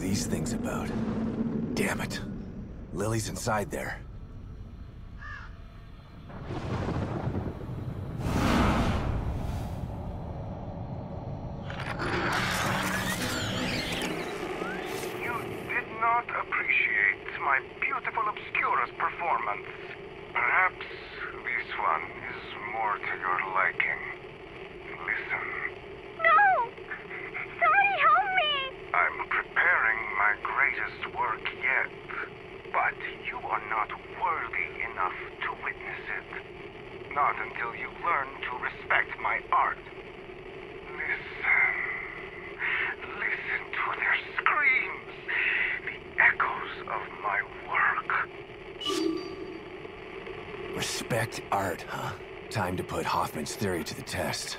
these things about? Damn it. Lily's inside there. You did not appreciate my beautiful Obscurus performance. Perhaps this one is more to your liking. Listen. No! Somebody help me! I'm preparing my greatest work yet, but you are not worthy enough to witness it. Not until you learn to respect my art. Listen. Listen to their screams. The echoes of my work. Respect art, huh? Time to put Hoffman's theory to the test.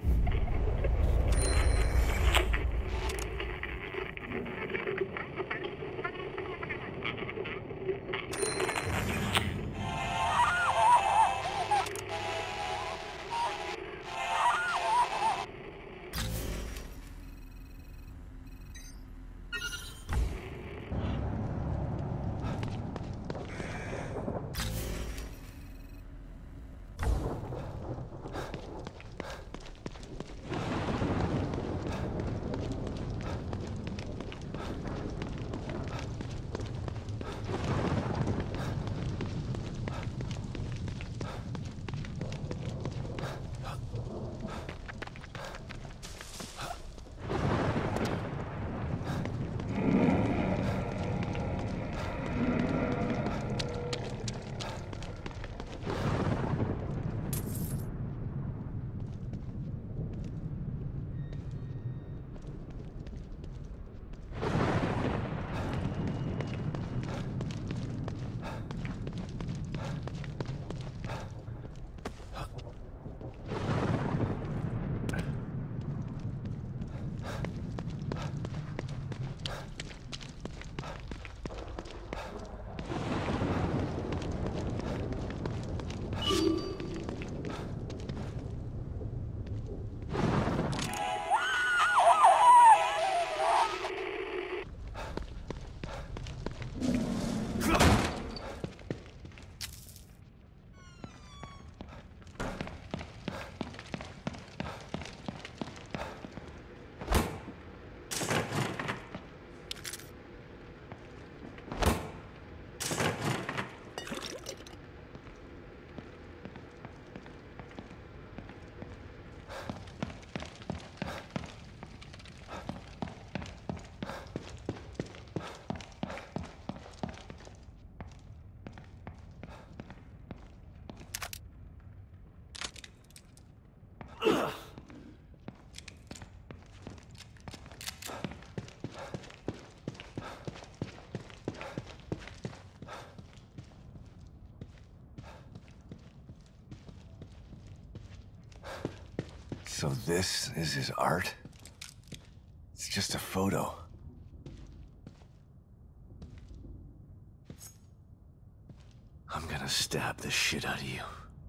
So this is his art? It's just a photo. I'm gonna stab the shit out of you.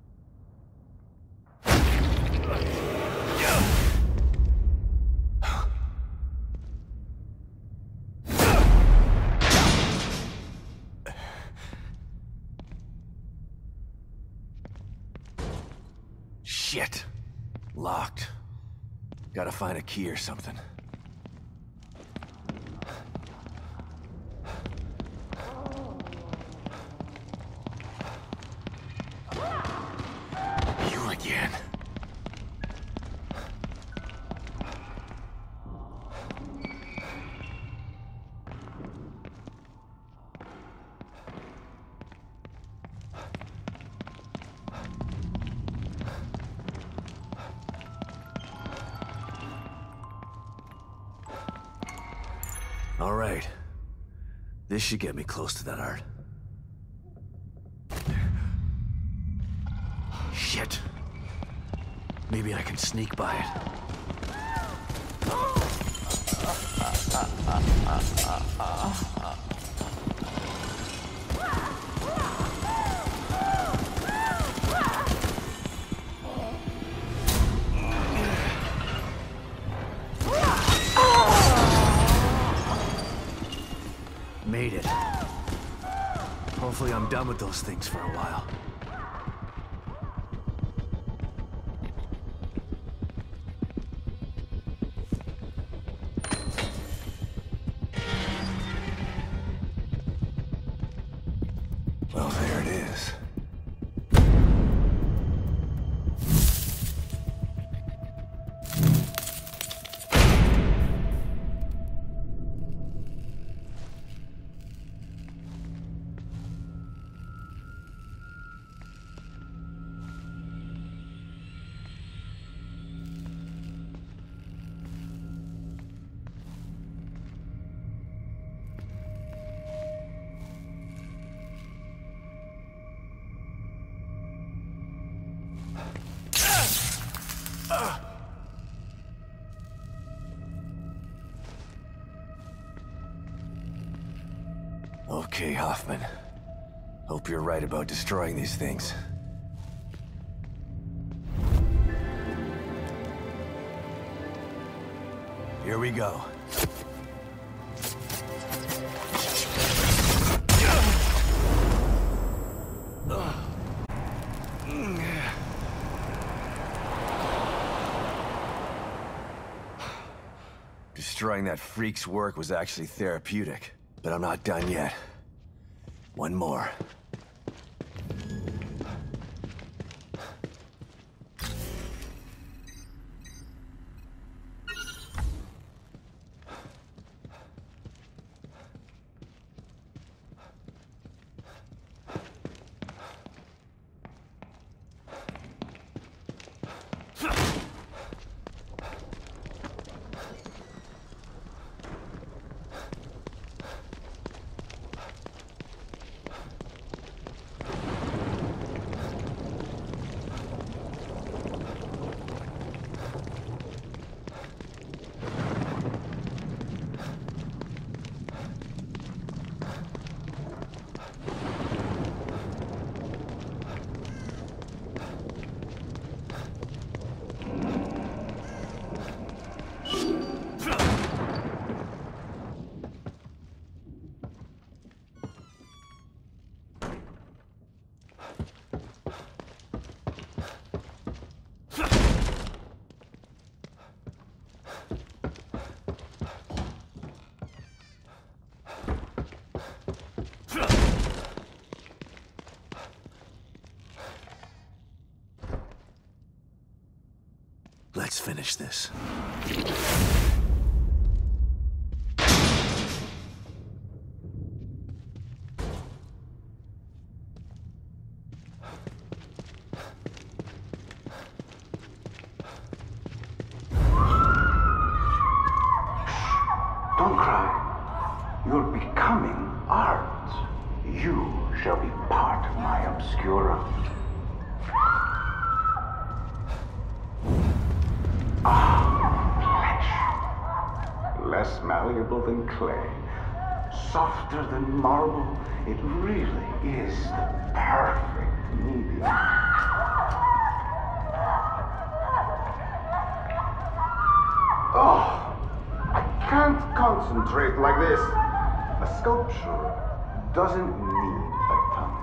Shit. Locked. Gotta find a key or something. You again. All right. This should get me close to that art. Shit. Maybe I can sneak by it. made it. Hopefully I'm done with those things for a while. Well, there it is. Okay, Hoffman. Hope you're right about destroying these things. Here we go. Destroying that freak's work was actually therapeutic, but I'm not done yet. One more. Let's finish this. Don't cry. You're becoming art. You shall be part of my obscura. Less malleable than clay, softer than marble, it really is the perfect medium. Oh, I can't concentrate like this. A sculpture doesn't need a tongue.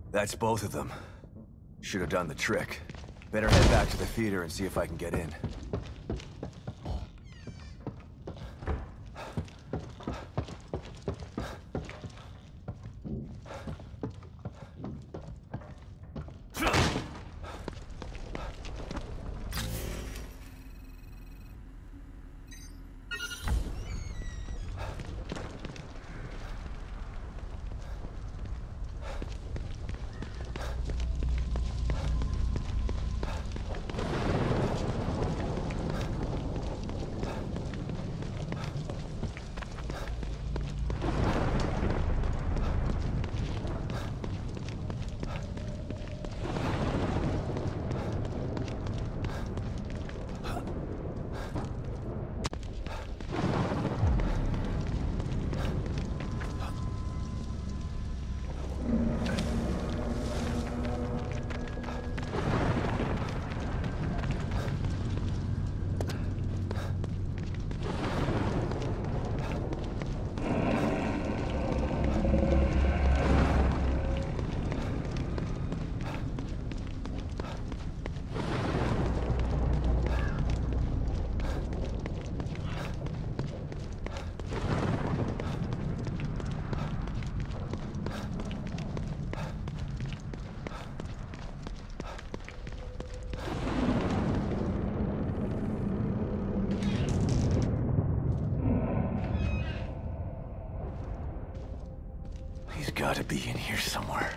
That's both of them. Should have done the trick. Better head back to the theater and see if I can get in. He's gotta be in here somewhere.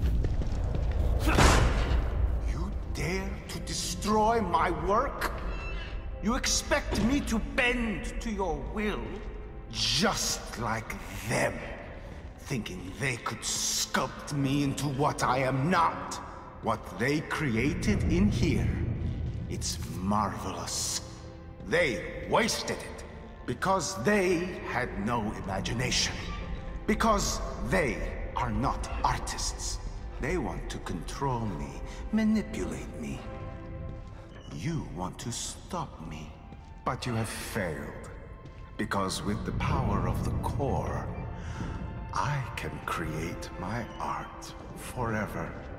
You dare to destroy my work? You expect me to bend to your will? Just like them, thinking they could sculpt me into what I am not. What they created in here, it's marvelous. They wasted it because they had no imagination. Because they are not artists. They want to control me, manipulate me. You want to stop me, but you have failed. Because with the power of the core, I can create my art forever.